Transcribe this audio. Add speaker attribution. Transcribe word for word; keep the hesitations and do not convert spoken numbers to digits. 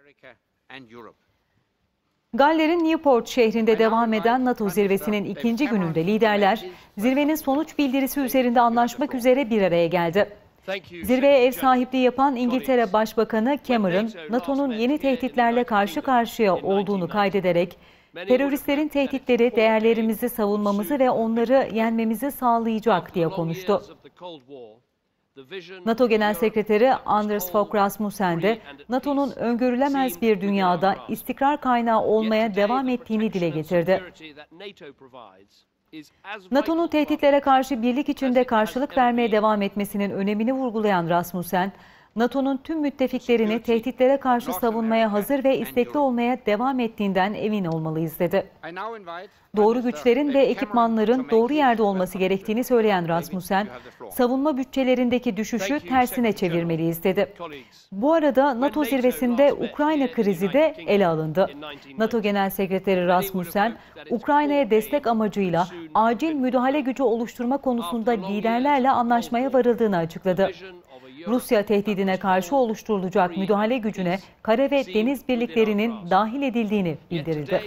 Speaker 1: Galler'in Newport şehrinde devam eden NATO zirvesinin ikinci gününde liderler, zirvenin sonuç bildirisi üzerinde anlaşmak üzere bir araya geldi. Zirveye ev sahipliği yapan İngiltere Başbakanı Cameron, NATO'nun yeni tehditlerle karşı karşıya olduğunu kaydederek, teröristlerin tehditleri değerlerimizi savunmamızı ve onları yenmemizi sağlayacak diye konuştu. NATO Genel Sekreteri Anders Fogh Rasmussen de NATO'nun öngörülemez bir dünyada istikrar kaynağı olmaya devam ettiğini dile getirdi. NATO'nun tehditlere karşı birlik içinde karşılık vermeye devam etmesinin önemini vurgulayan Rasmussen, NATO'nun tüm müttefiklerini tehditlere karşı savunmaya hazır ve istekli olmaya devam ettiğinden emin olmalıyız dedi. Doğru güçlerin ve ekipmanların doğru yerde olması gerektiğini söyleyen Rasmussen, savunma bütçelerindeki düşüşü tersine çevirmeliyiz dedi. Bu arada NATO zirvesinde Ukrayna krizi de ele alındı. NATO Genel Sekreteri Rasmussen, Ukrayna'ya destek amacıyla acil müdahale gücü oluşturma konusunda liderlerle anlaşmaya varıldığını açıkladı. Rusya tehdidine karşı oluşturulacak müdahale gücüne kara ve deniz birliklerinin dahil edildiğini bildirildi.